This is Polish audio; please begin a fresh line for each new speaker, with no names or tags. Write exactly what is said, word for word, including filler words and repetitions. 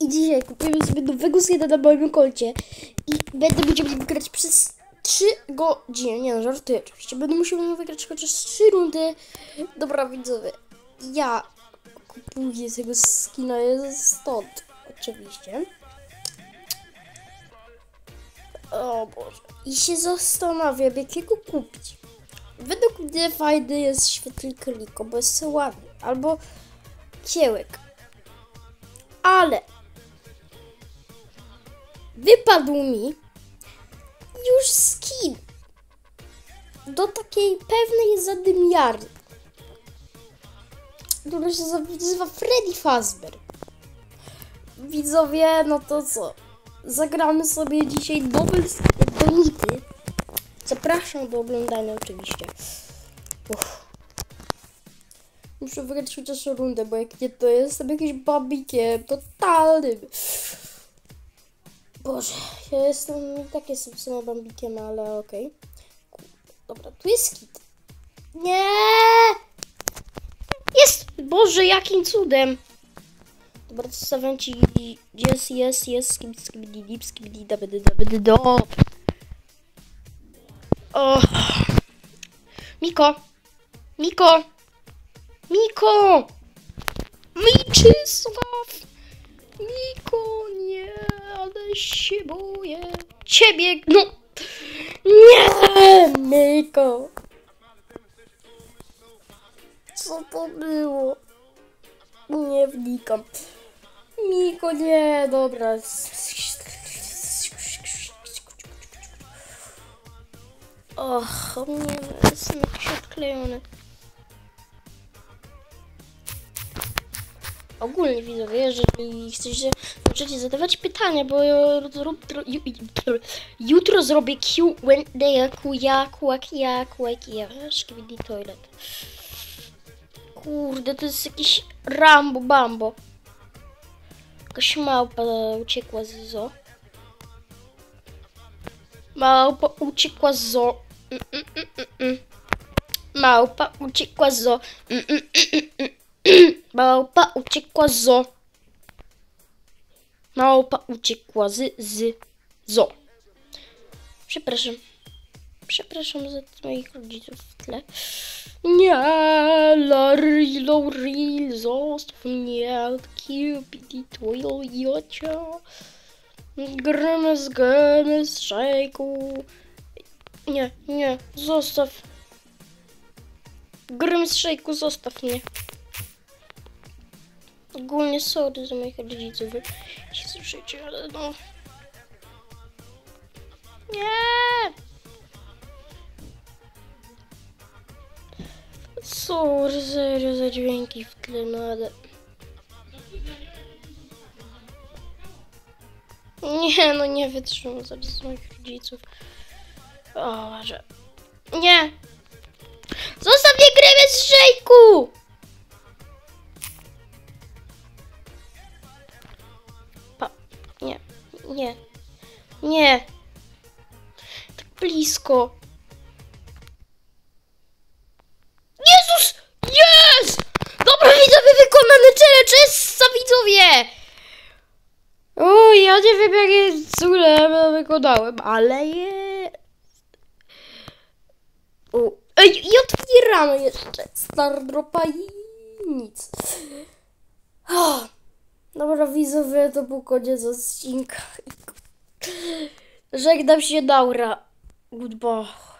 I dzisiaj kupujemy sobie nowego skina na moim koncie. I będę musiał nim grać przez trzy godziny. Nie no, żartuję oczywiście. Będę musiał nim wygrać chociaż trzy rundy. Dobra widzowie, ja kupuję tego skina stąd. Oczywiście. O Boże. I się zastanawiam, jakiego kupić. Według mnie fajny jest świetlik Liko, bo jest ładny. Albo kiełek. Ale wypadł mi już skin do takiej pewnej zadymiarki, która się nazywa Freddy Fazbear. Widzowie, no to co? Zagramy sobie dzisiaj nowy skin do Nity. Zapraszam do oglądania oczywiście. Uff. Muszę wygrać chociaż rundę, bo jak nie, to jestem jakimś babikiem totalnym. Boże, ja jestem, tak jestem w sumie bambikiem, ale okej. Okay. Dobra, tu jest kit. Nie! Jest! Boże, jakim cudem! Dobra, to stawiam ci... Jest, jest, jest, skibidi, skibidi, skibidi, dabedy, dabedy, do. O! Miko! Miko! Miko! Mieczysław! Miko, nie, ale się boję. Ciebie, no! Nie! Miko! Co to było? Nie wnikam. Miko, nie, dobra. Och, nie, jestem jakiś odklejony. Ogólnie widzowie, jeżeli chcecie, możecie zadawać pytania, bo jutro, jutro, jutro zrobię Q and A, kuja, kuak, ja, kuak, ja, szkibidi toilet. Kurde, to jest jakiś Rambo Bambo. Jakaś małpa uciekła z zoo. Małpa uciekła z zoo. Mm, mm, mm, mm, mm. Małpa uciekła z zoo. Mm, mm, mm, mm. Małpa uciekła z zoo. Małpa uciekła z, z zoo. Przepraszam. Przepraszam za moich rodziców w tle. Nie, Larry, Larry, zostaw mnie od Cupidi, twojego jocia. Grymes, grymes, szejku. Nie, nie, zostaw. Grymes, szejku, zostaw mnie. Ogólnie sorry za moich rodziców, jeśli słyszycie, ale no... Nie! Sorry, serio, za dźwięki w tle, no ale... Nie, no nie wytrzymam zaraz moich rodziców. O, że... Nie! Zostaw mnie, Grymes, szejku! Nie, nie, nie. Tak blisko. Jezus! Jest! Dobra, widzowie, wykonany challenge jest za widzowie! O, ja nie wiem, jakie cudem wykonałem, ale jest. O, ej, i otwieramy jeszcze Stardropa i nic. Oh. Dobra widzowie, to był koniec odcinka. Żegnam się, Daura. Goodbye.